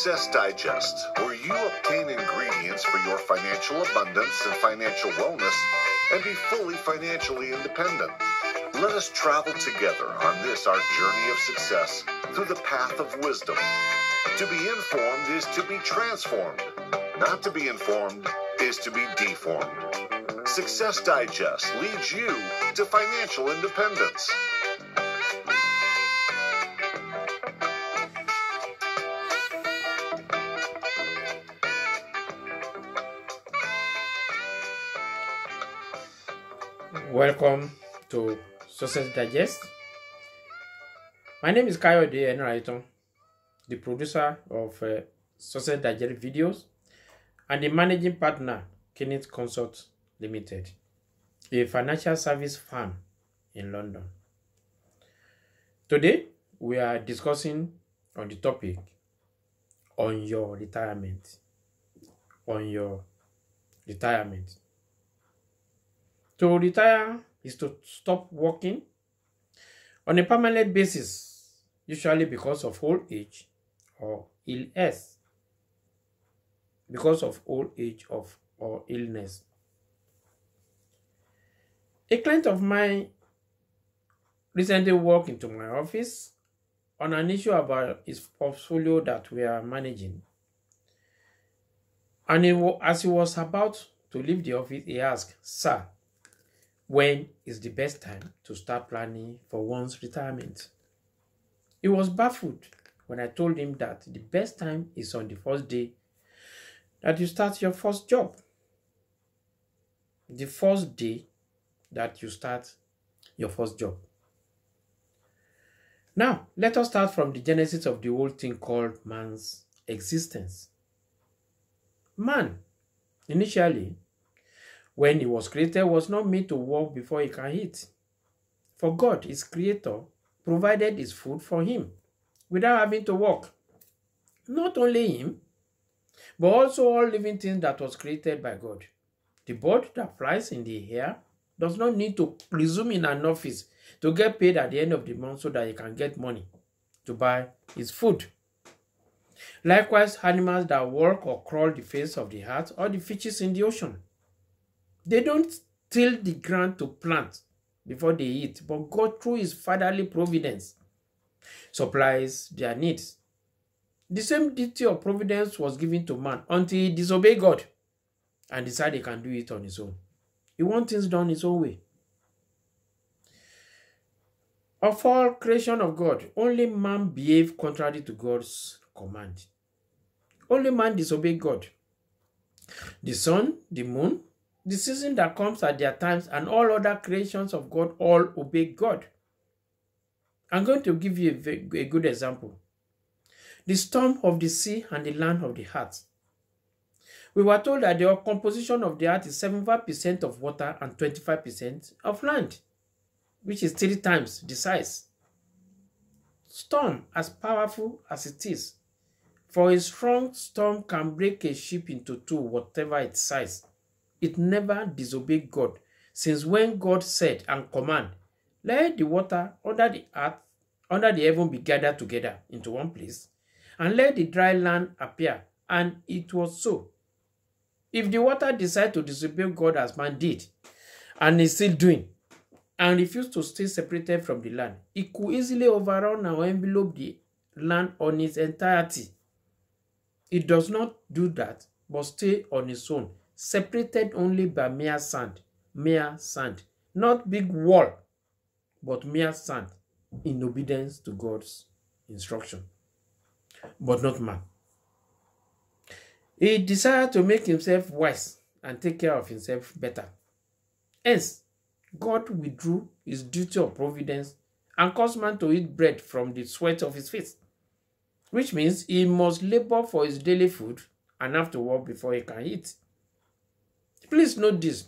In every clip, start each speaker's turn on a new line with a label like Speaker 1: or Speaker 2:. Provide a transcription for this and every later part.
Speaker 1: Success Digest, where you obtain ingredients for your financial abundance and financial wellness and be fully financially independent. Let us travel together on this, our journey of success, through the path of wisdom. To be informed is to be transformed. Not to be informed is to be deformed. Success Digest leads you to financial independence.
Speaker 2: Welcome to Success Digest. My name is Kayode Enraiton, the producer of Success Digest videos and the managing partner, Kenneth Consult Limited, a financial service firm in London. Today, we are discussing on the topic on your retirement. On your retirement. To retire is to stop working on a permanent basis, usually because of old age or illness. Because of old age or illness. A client of mine recently walked into my office on an issue about his portfolio that we are managing. And as he was about to leave the office, he asked, "Sir, when is the best time to start planning for one's retirement?" He was baffled when I told him that the best time is on the first day that you start your first job. The first day that you start your first job. Now, let us start from the genesis of the whole thing called man's existence. Man, initially, when he was created, was not made to work before he can eat. For God, his creator, provided his food for him without having to work. Not only him, but also all living things that was created by God. The bird that flies in the air does not need to resume in an office to get paid at the end of the month so that he can get money to buy his food. Likewise, animals that walk or crawl the face of the earth or the fishes in the ocean. They don't till the ground to plant before they eat, but God, through his fatherly providence, supplies their needs. The same duty of providence was given to man until he disobeyed God and decided he can do it on his own. He wants things done his own way. Of all creation of God, only man behaved contrary to God's command. Only man disobeyed God. The sun, the moon, the season that comes at their times, and all other creations of God all obey God. I'm going to give you a good example. The storm of the sea and the land of the earth. We were told that the composition of the earth is 75% of water and 25% of land, which is 3 times the size. Storm, as powerful as it is, for a strong storm can break a ship into 2, whatever its size. It never disobeyed God, since when God said and command, "Let the water under the earth, under the heaven be gathered together into one place, and let the dry land appear," and it was so. If the water decide to disobey God as man did, and is still doing, and refuse to stay separated from the land, it could easily overrun or envelope the land on its entirety. It does not do that, but stay on its own, separated only by mere sand, not big wall, but mere sand, in obedience to God's instruction, but not man. He desired to make himself wise and take care of himself better. Hence, God withdrew his duty of providence and caused man to eat bread from the sweat of his face, which means he must labor for his daily food and have to work before he can eat. Please note this.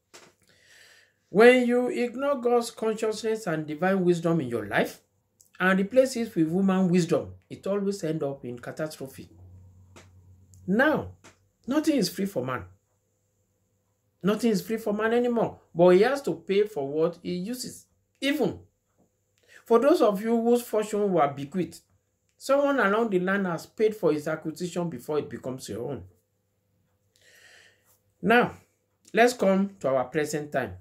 Speaker 2: When you ignore God's consciousness and divine wisdom in your life and replace it with human wisdom, it always ends up in catastrophe. Now, nothing is free for man. Nothing is free for man anymore, but he has to pay for what he uses. Even for those of you whose fortune were bequeathed, Someone along the line has paid for its acquisition before it becomes your own. Now, let's come to our present time.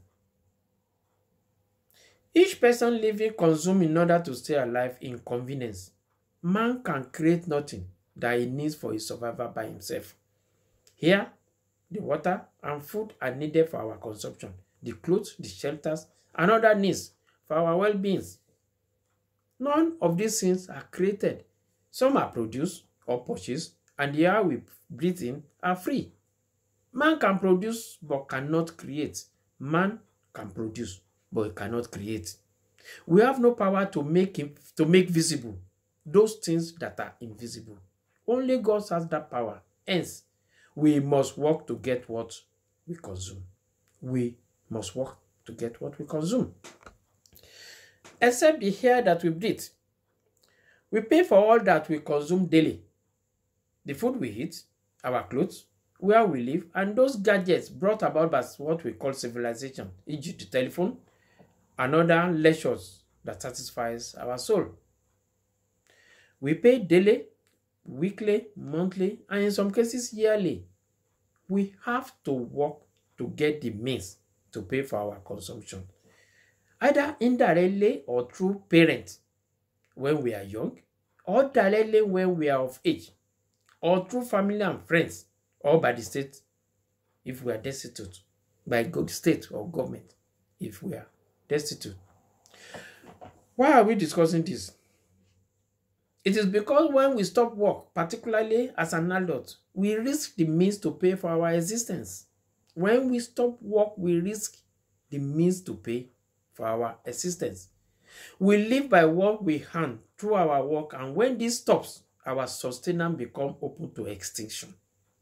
Speaker 2: Each person living consumes in order to stay alive in convenience. Man can create nothing that he needs for his survival by himself. Here, the water and food are needed for our consumption. The clothes, the shelters, and other needs for our well-being. None of these things are created. Some are produced or purchased, and the air we breathe in are free. Man can produce but cannot create. Man can produce but he cannot create. We have no power to make visible those things that are invisible. Only God has that power. Hence, we must work to get what we consume. We must work to get what we consume. Except the air that we breathe. We pay for all that we consume daily. The food we eat, our clothes, where we live, and those gadgets brought about by what we call civilization, e.g. the telephone, and other leisures that satisfies our soul. We pay daily, weekly, monthly, and in some cases yearly. We have to work to get the means to pay for our consumption, either indirectly or through parents when we are young, or directly when we are of age, or through family and friends, or by the state if we are destitute, by the state or government if we are destitute. Why are we discussing this? It is because when we stop work, particularly as an adult, we risk the means to pay for our existence. When we stop work, we risk the means to pay for our existence. We live by what we earn through our work, and when this stops, our sustenance becomes open to extinction.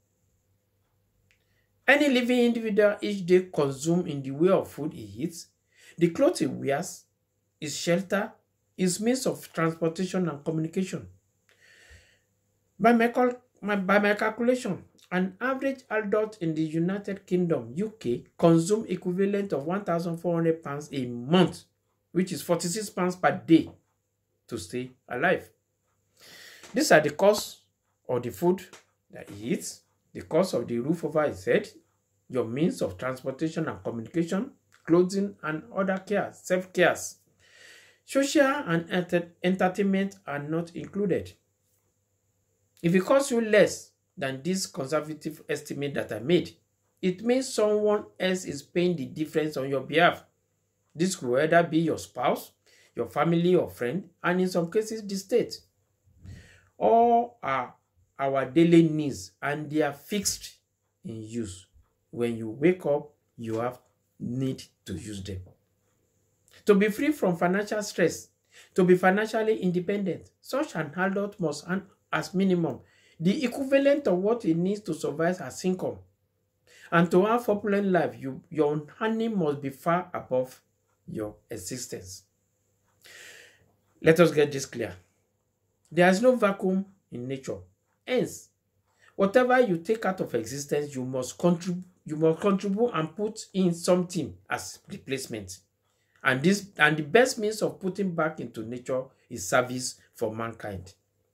Speaker 2: Any living individual each day consumes in the way of food he eats, the clothes he wears, his shelter, his means of transportation and communication. By my calculation, an average adult in the United Kingdom, UK, consumes equivalent of £1,400 a month, which is £46 per day, to stay alive. These are the costs of the food that he eats, the cost of the roof over his head, your means of transportation and communication, clothing and other care, self-cares. Social and entertainment are not included. If it costs you less than this conservative estimate that I made, it means someone else is paying the difference on your behalf. This could either be your spouse, your family or friend, and in some cases the state. All are our daily needs, and they are fixed in use. When you wake up, you have need to use them. To be free from financial stress, to be financially independent, such an adult must earn as minimum the equivalent of what he needs to survive as income. And to have opulent life, your earning must be far above your existence. Let us get this clear. There is no vacuum in nature. Hence, whatever you take out of existence, you must contribute and put in something as replacement. And the best means of putting back into nature is service for mankind.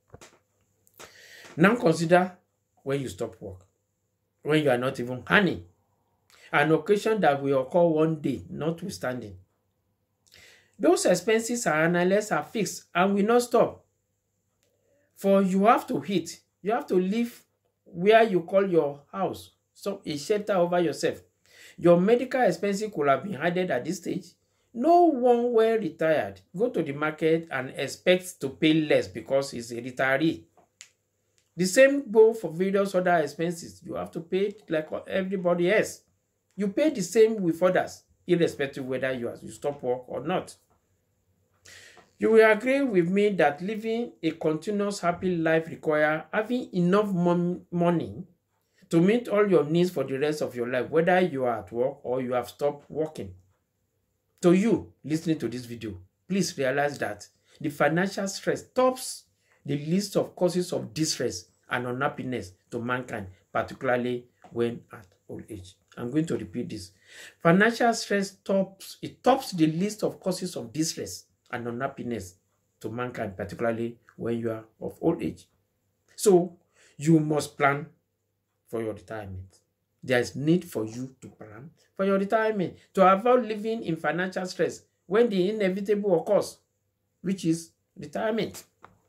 Speaker 2: Now consider when you stop work, when you are not even earning, an occasion that will occur one day, notwithstanding. Those expenses are analyzed, are fixed, and will not stop. For you have to eat, you have to live where you call your house, so a shelter over yourself. Your medical expenses could have been added at this stage. No one well retired go to the market and expects to pay less because he's a retiree. The same goes for various other expenses. You have to pay like everybody else. You pay the same with others, irrespective whether you stop work or not. You will agree with me that living a continuous happy life requires having enough money to meet all your needs for the rest of your life, whether you are at work or you have stopped working. To you listening to this video, please realize that the financial stress tops the list of causes of distress and unhappiness to mankind, particularly when at old age. I'm going to repeat this. Financial stress tops the list of causes of distress and unhappiness to mankind, particularly when you are of old age. So you must plan for your retirement. There is need for you to plan for your retirement to avoid living in financial stress when the inevitable occurs, which is retirement.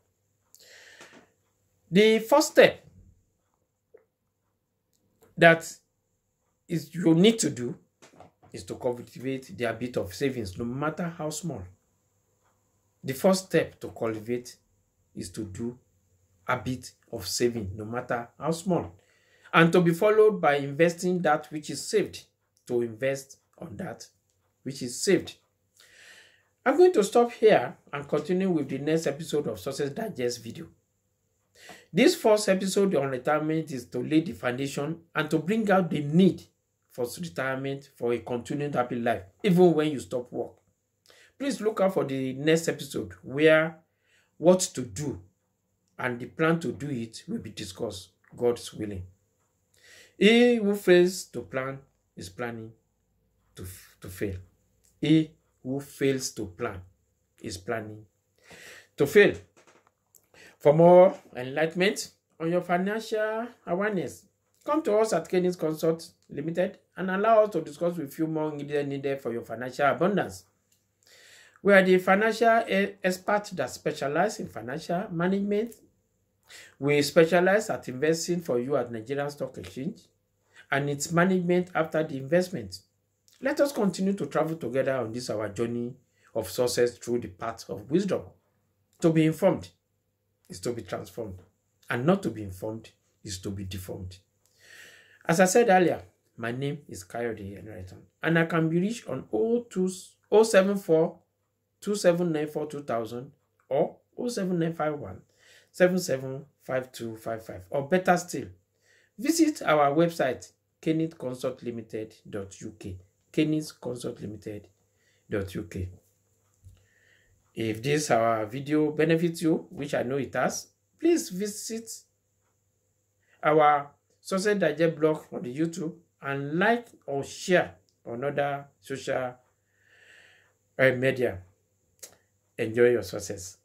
Speaker 2: The first step that you need to do is to cultivate the habit of savings, no matter how small. The first step to cultivate is to do a bit of saving, no matter how small, and to be followed by investing that which is saved, to invest on that which is saved. I'm going to stop here and continue with the next episode of Success Digest video. This first episode on retirement is to lay the foundation and to bring out the need for retirement for a continued happy life, even when you stop work. Please look out for the next episode where what to do and the plan to do it will be discussed, God's willing. He who fails to plan is planning to fail. He who fails to plan is planning to fail. For more enlightenment on your financial awareness, come to us at Kenny's Consult Limited and allow us to discuss with you more needed for your financial abundance. We are the financial experts that specialize in financial management. We specialize at investing for you at Nigerian Stock Exchange and its management after the investment. Let us continue to travel together on this our journey of success through the path of wisdom. To be informed is to be transformed, and not to be informed is to be deformed. As I said earlier, my name is Kayode Enrighton, and I can be reached on 074 2794 2000 or 07951 775255, or better still, visit our website kennethconsultlimited.uk. kennethconsultlimited.uk. If this our video benefits you, which I know it has, please visit our Success Digest blog on the YouTube and like or share on other social media. Enjoy your success.